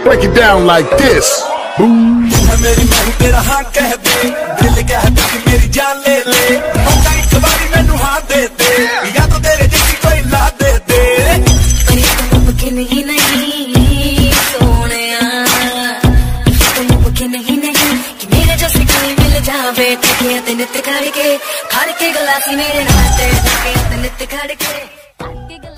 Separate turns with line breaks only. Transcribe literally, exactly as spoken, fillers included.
Break it down like this.
मेरी मैं तेरा हाँ कह दे, दिल कह दे कि मेरी जान ले ले, मौका एक बारी मैनू हाँ दे दे, या तो तेरे जैसी कोई ला दे दे।
पर ये तो मुमकिन ही नहीं सोनिया, ये तो मुमकिन ही नहीं कि मेरे जैसे कोई मिल जावे। थके ते नित खड़ के खड़ के गलासी मेरे नाते, थके ते नित खड़ के